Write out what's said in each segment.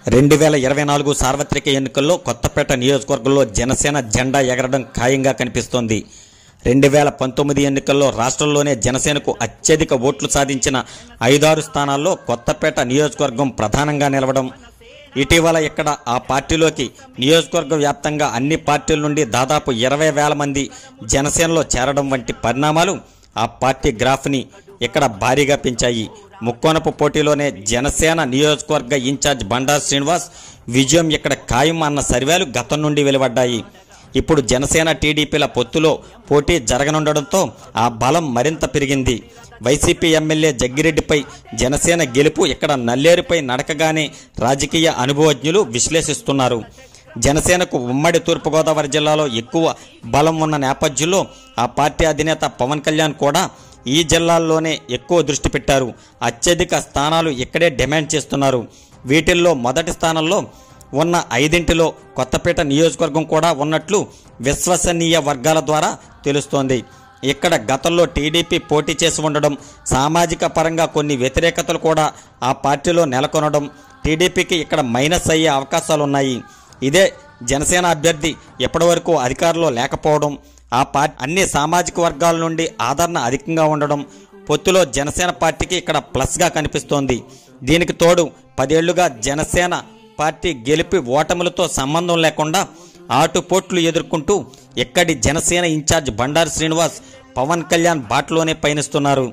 2024 సార్వత్రిక ఎన్నికల్లో కొత్తపేట నియోజకవర్గంలో జనసేన జెండా ఎగరడం ఖాయంగా కనిపిస్తోంది. 2019 ఎన్నికల్లో రాష్ట్రంలోనే జనసేనకు అత్యధిక ఓట్లు సాధించిన 5-6 స్థానాల్లో కొత్తపేట నియోజకవర్గం ప్రధానంగా నిలవడం, ఇటీవల ఇక్కడ ఆ పార్టీలోకి నియోజకవర్గ వ్యాప్తంగా అన్ని పార్టీల నుండి దాదాపు 20,000 మంది జనసేనలో చేరడం వంటి పరిణామాలు ఆ పార్టీ గ్రాఫ్ని ఇక్కడ భారీగా పెంచాయి. ముక్కోనపు పోటీలోనే జనసేన నియోజకవర్గ ఇన్ఛార్జ్ బండారు శ్రీనివాస్ విజయం ఇక్కడ ఖాయం అన్న సర్వేలు గతం నుండి వెలువడ్డాయి. ఇప్పుడు జనసేన టీడీపీల పొత్తులో పోటీ జరగనుండడంతో ఆ బలం మరింత పెరిగింది. వైసీపీ ఎమ్మెల్యే జగ్గిరెడ్డిపై జనసేన గెలుపు ఇక్కడ నల్లేరుపై నడకగానే రాజకీయ అనుభవజ్ఞులు విశ్లేషిస్తున్నారు. జనసేనకు ఉమ్మడి తూర్పుగోదావరి జిల్లాలో ఎక్కువ బలం ఉన్న నేపథ్యంలో ఆ పార్టీ అధినేత పవన్ కళ్యాణ్ కూడా ఈ జిల్లాల్లోనే ఎక్కువ దృష్టి పెట్టారు. అత్యధిక స్థానాలు ఇక్కడే డిమాండ్ చేస్తున్నారు. వీటిల్లో మొదటి స్థానంలో ఉన్న 5 కొత్తపేట నియోజకవర్గం కూడా ఉన్నట్లు విశ్వసనీయ వర్గాల ద్వారా తెలుస్తోంది. ఇక్కడ గతంలో టీడీపీ పోటీ చేసి ఉండడం, సామాజిక పరంగా కొన్ని వ్యతిరేకతలు కూడా ఆ పార్టీలో నెలకొనడం టీడీపీకి ఇక్కడ మైనస్ అయ్యే అవకాశాలున్నాయి. ఇదే జనసేన అభ్యర్థి ఎప్పటివరకు అధికారంలో లేకపోవడం, ఆ పార్టీ అన్ని సామాజిక వర్గాల నుండి ఆదరణ అధికంగా ఉండడం పొత్తులో జనసేన పార్టీకి ఇక్కడ ప్లస్గా కనిపిస్తోంది. దీనికి తోడు 10 ఏళ్లుగా జనసేన పార్టీ గెలిపి ఓటములతో సంబంధం లేకుండా ఆటుపోట్లు ఎదుర్కొంటూ ఇక్కడి జనసేన ఇన్ఛార్జ్ బండారు శ్రీనివాస్ పవన్ కళ్యాణ్ బాటలోనే పయనిస్తున్నారు.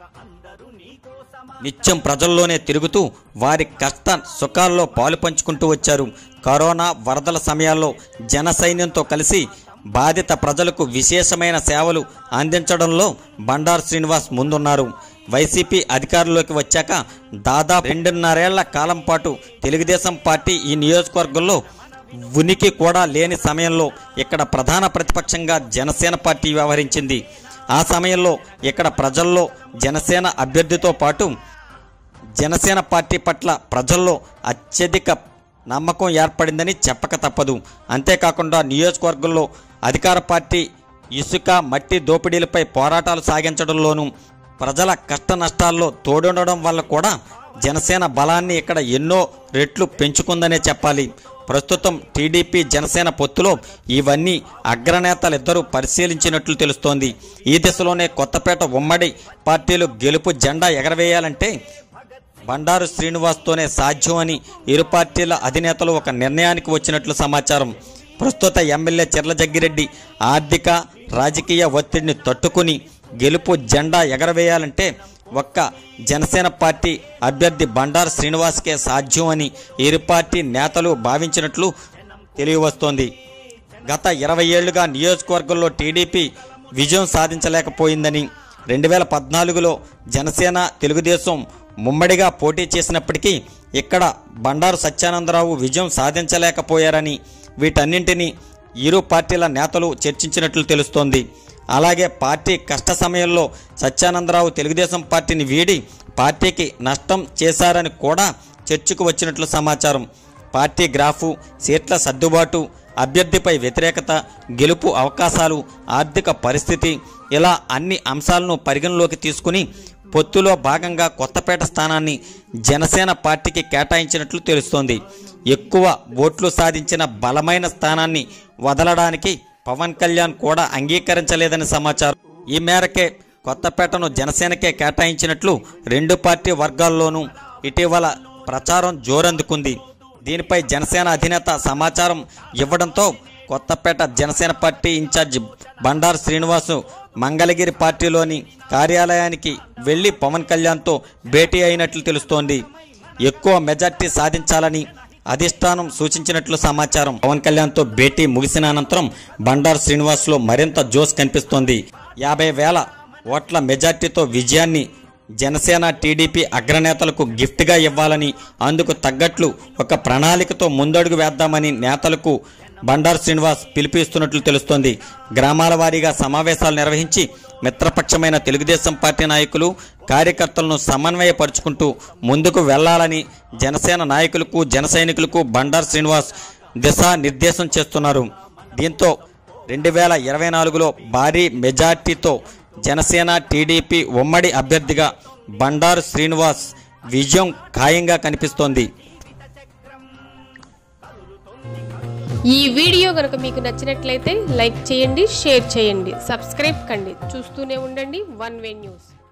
నిత్యం ప్రజల్లోనే తిరుగుతూ వారి కష్ట సుఖాల్లో పాలు పంచుకుంటూ వచ్చారు. కరోనా వరదల సమయాల్లో జన సైన్యంతో కలిసి బాధిత ప్రజలకు విశేషమైన సేవలు అందించడంలో బండారు శ్రీనివాస్ ముందున్నారు. వైసీపీ అధికారంలోకి వచ్చాక దాదాపు 2.5 ఏళ్ల కాలం పాటు తెలుగుదేశం పార్టీ ఈ నియోజకవర్గంలో ఉనికి కూడా లేని సమయంలో ఇక్కడ ప్రధాన ప్రతిపక్షంగా జనసేన పార్టీ వ్యవహరించింది. ఆ సమయంలో ఇక్కడ ప్రజల్లో జనసేన అభ్యర్థితో పాటు జనసేన పార్టీ పట్ల ప్రజల్లో అత్యధిక నమ్మకం ఏర్పడిందని చెప్పక తప్పదు. అంతేకాకుండా నియోజకవర్గంలో అధికార పార్టీ ఇసుక మట్టి దోపిడీలపై పోరాటాలు సాగించడంలోనూ ప్రజల కష్ట నష్టాల్లో తోడుండడం వల్ల కూడా జనసేన బలాన్ని ఇక్కడ ఎన్నో రెట్లు పెంచుకుందనే చెప్పాలి. ప్రస్తుతం టీడీపీ జనసేన పొత్తులో ఇవన్నీ అగ్రనేతలిద్దరూ పరిశీలించినట్లు తెలుస్తోంది. ఈ దిశలోనే కొత్తపేట ఉమ్మడి పార్టీలు గెలుపు జెండా ఎగరవేయాలంటే బండారు శ్రీనివాస్తోనే సాధ్యం అని ఇరు పార్టీల అధినేతలు ఒక నిర్ణయానికి వచ్చినట్లు సమాచారం. ప్రస్తుత ఎమ్మెల్యే చెర్ల జగ్గిరెడ్డి ఆర్థిక రాజకీయ ఒత్తిడిని తట్టుకుని గెలుపు జెండా ఎగరవేయాలంటే ఒక్క జనసేన పార్టీ అభ్యర్థి బండారు శ్రీనివాస్కే సాధ్యం అని ఇరు పార్టీ నేతలు భావించినట్లు తెలియవస్తోంది. గత 20 ఏళ్లుగా నియోజకవర్గంలో టీడీపీ విజయం సాధించలేకపోయిందని, 2014లో జనసేన తెలుగుదేశం ముమ్మడిగా పోటీ చేసినప్పటికీ ఇక్కడ బండారు సత్యానందరావు విజయం సాధించలేకపోయారని వీటన్నింటినీ ఇరు పార్టీల నేతలు చర్చించినట్లు తెలుస్తోంది. అలాగే పార్టీ కష్ట సమయంలో సత్యానందరావు తెలుగుదేశం పార్టీని వీడి పార్టీకి నష్టం చేశారని కూడా చర్చకు వచ్చినట్లు సమాచారం. పార్టీ గ్రాఫు, సీట్ల సర్దుబాటు, అభ్యర్థిపై వ్యతిరేకత, గెలుపు అవకాశాలు, ఆర్థిక పరిస్థితి ఇలా అన్ని అంశాలను పరిగణలోకి తీసుకుని పొత్తులో భాగంగా కొత్తపేట స్థానాన్ని జనసేన పార్టీకి కేటాయించినట్లు తెలుస్తోంది. ఎక్కువ ఓట్లు సాధించిన బలమైన స్థానాన్ని వదలడానికి పవన్ కళ్యాణ్ కూడా అంగీకరించలేదని సమాచారం. ఈ మేరకే కొత్తపేటను జనసేనకే కేటాయించినట్లు 2 పార్టీ వర్గాల్లోనూ ఇటీవల ప్రచారం జోరందుకుంది. దీనిపై జనసేన అధినేత సమాచారం ఇవ్వడంతో కొత్తపేట జనసేన పార్టీ ఇన్ఛార్జ్ బండారు శ్రీనివాసు మంగళగిరి పార్టీలోని కార్యాలయానికి వెళ్లి పవన్ కళ్యాణ్తో భేటీ అయినట్లు తెలుస్తోంది. ఎక్కువ మెజార్టీ సాధించాలని అధిష్టానం సూచించినట్లు సమాచారం. పవన్ కళ్యాణ్తో భేటీ ముగిసిన అనంతరం బండారు శ్రీనివాస్లో మరింత జోష్ కనిపిస్తోంది. 50,000 ఓట్ల మెజార్టీతో విజయాన్ని జనసేన టీడీపీ అగ్రనేతలకు గిఫ్ట్గా ఇవ్వాలని, అందుకు తగ్గట్లు ఒక ప్రణాళికతో ముందడుగు వేద్దామని నేతలకు బండారు శ్రీనివాస్ పిలుపునిస్తున్నట్లు తెలుస్తోంది. గ్రామాల వారీగా సమావేశాలు నిర్వహించి మిత్రపక్షమైన తెలుగుదేశం పార్టీ నాయకులు, కార్యకర్తలను సమన్వయపరుచుకుంటూ ముందుకు వెళ్లాలని జనసేన నాయకులకు, జన సైనికులకు బండారు శ్రీనివాస్ దిశానిర్దేశం చేస్తున్నారు. దీంతో 2024లో భారీ మెజార్టీతో జనసేన టీడీపీ ఉమ్మడి అభ్యర్థిగా బండారు శ్రీనివాస్ విజయం ఖాయంగా కనిపిస్తోంది. ఈ వీడియో కనుక మీకు నచ్చినట్లయితే లైక్ చేయండి, షేర్ చేయండి, సబ్స్క్రైబ్ కండి. చూస్తూనే ఉండండి వన్ వే న్యూస్.